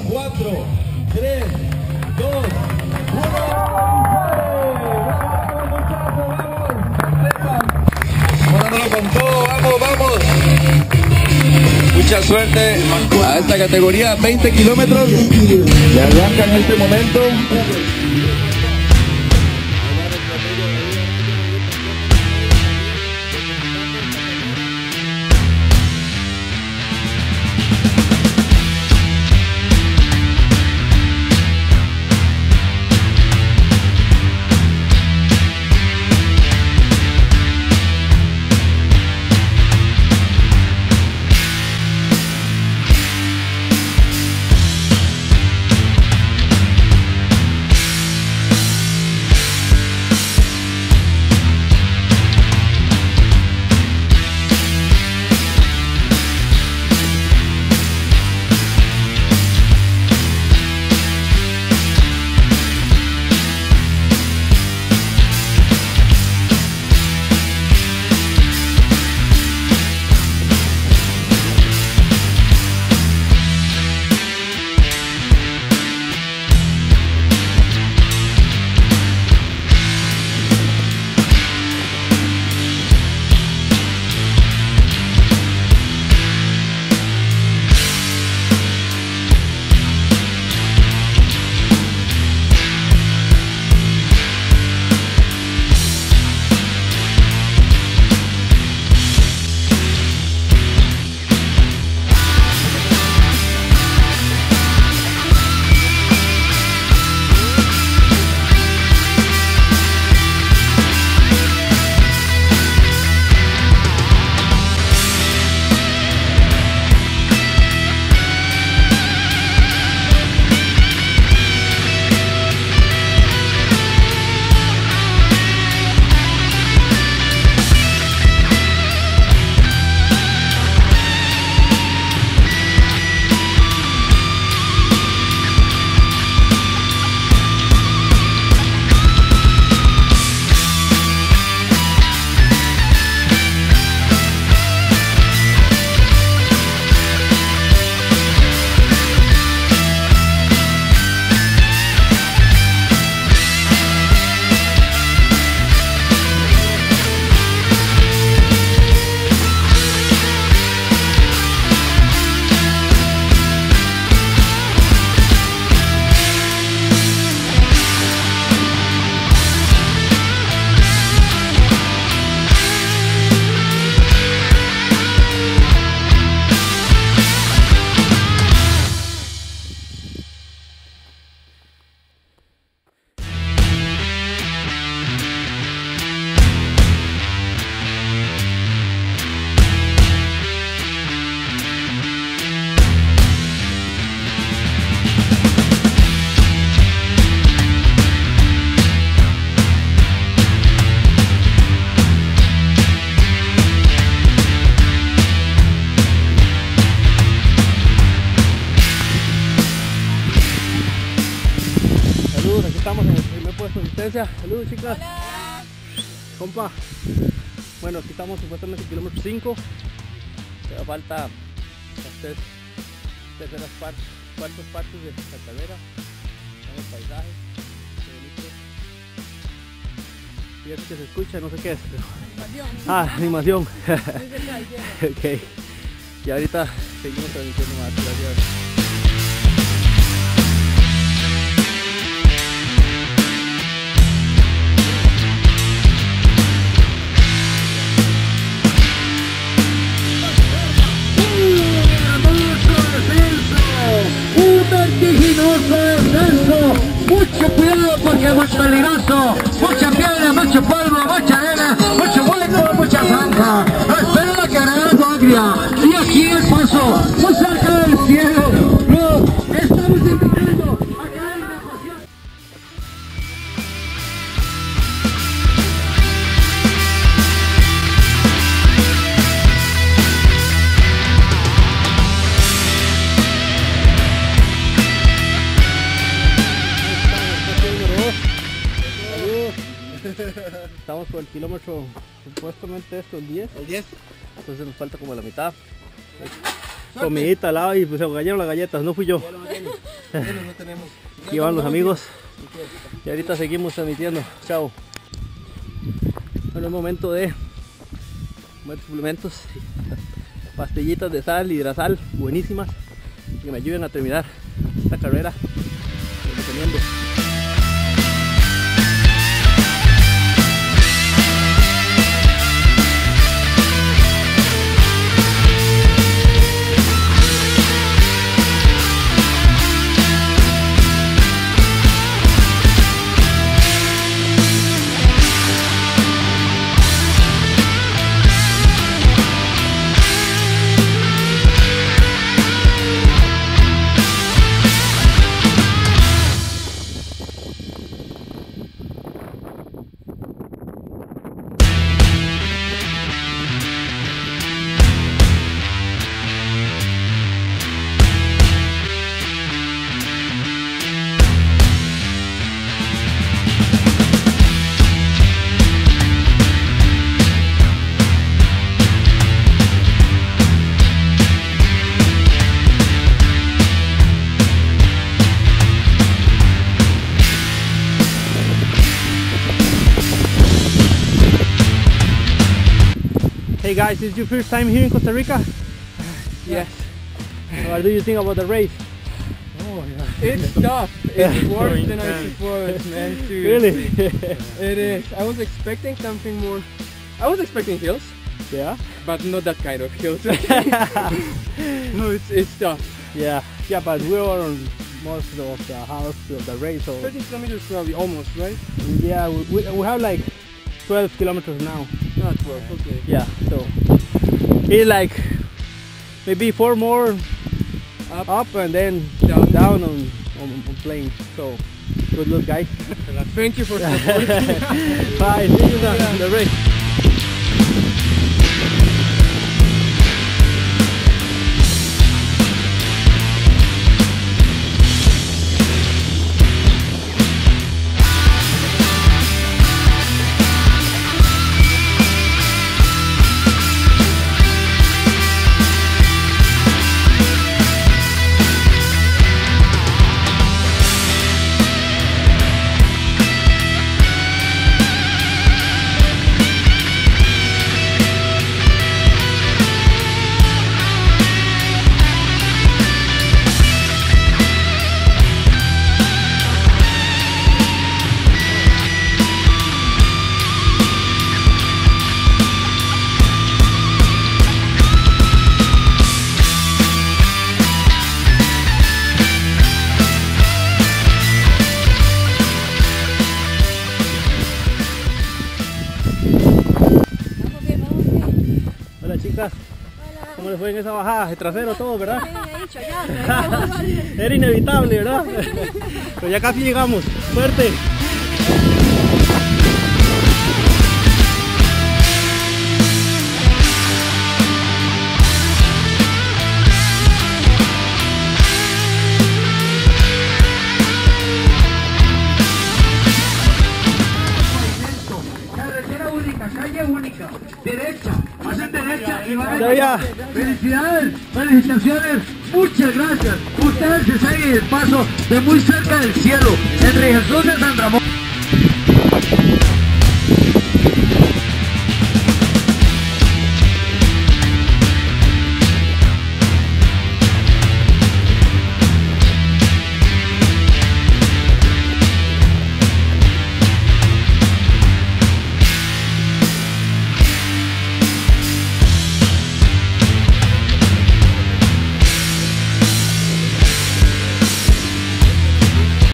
4, 3, 2, 1. Dándolo con todo, vamos, vamos. Mucha suerte a esta categoría, 20 kilómetros. Y arranca en este momento. Estamos en el primer puesto de asistencia. Saludos, chicas. Hola. Compa. Bueno, aquí estamos supuestamente en kilómetro 5. Pero falta las cuartas partes de la calera. Estamos paisajes. Qué bonito. Y eso que se escucha, no sé qué es. Pero... Animación. animación. Ok. Y ahorita seguimos transmitiendo más. Gracias. Vertiginoso descenso, mucho cuidado porque es muy peligroso, mucha piedra, mucho polvo, mucha arena, mucho hueco, mucha zanja. Espera la carrera agria y aquí el paso, muy cerca del cielo. No, estamos invitando a que haya una pasión. Estamos por el kilómetro, supuestamente esto, el 10. El 10. Entonces nos falta como la mitad. Comidita al lado y pues se me cayeron las galletas, no fui yo. No tenemos. Aquí van los amigos. Y ahorita seguimos transmitiendo. Chao. Bueno, es momento de comer suplementos. Pastillitas de sal, hidrasal, buenísimas. Que me ayuden a terminar esta carrera. Lo recomiendo. Hey guys, is your first time here in Costa Rica? Yes. What do you think about the race? Oh yeah. It's tough. It's worse than I supposed, man. Seriously. Really? It is. I was expecting something more. I was expecting hills, Yeah? but not that kind of hills. No, it's tough. Yeah, but we are on most of the house of the race, so 30 kilometers probably, almost, right? yeah, we have like 12 kilometers now. Not 12, okay. Yeah, so it's like maybe 4 more up and then down on plane. So good luck, guys. Thank you for supporting. Bye, see you in the race. Hola chicas, ¿cómo les fue en esa bajada? De trasero todo, ¿verdad? Era inevitable, ¿verdad? Pero ya casi llegamos. ¡Suerte! Carretera única, calle única, derecha, hacen derecha y van a Ya, ya. Felicidades, felicitaciones, muchas gracias. Ustedes se siguen el paso de muy cerca del cielo, entre Jesús de San Ramón.